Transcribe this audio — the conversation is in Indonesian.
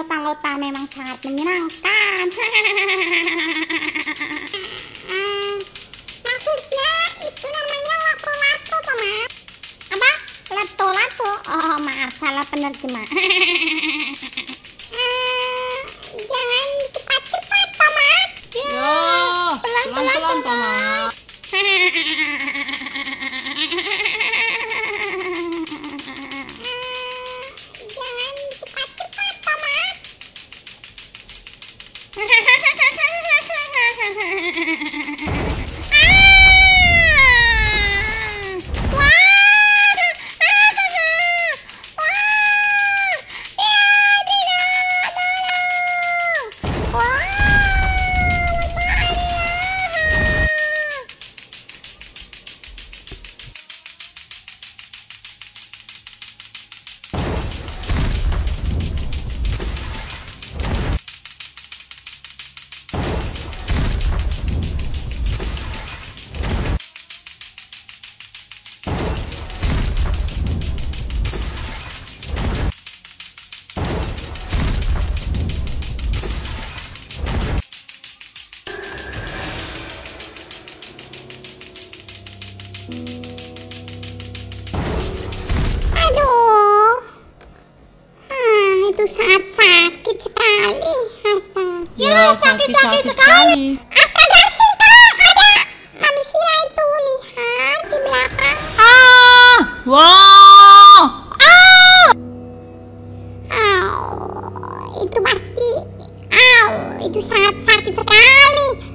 lota-lota memang sangat menyenangkan. Maksudnya itu namanya lato-lato, Tomat. Apa? Lato-lato? Oh, maaf, salah penerjemah. Jangan cepat-cepat, Tomat. Ya, pelan-pelan, Tomat. Jangan cepat-cepat, Tomat. Aduh, itu sangat sakit sekali. Ya, sakit sekali. Astaga sih, ada manusia itu, lihat di belakang. Wow. Itu pasti, itu sangat sakit sekali.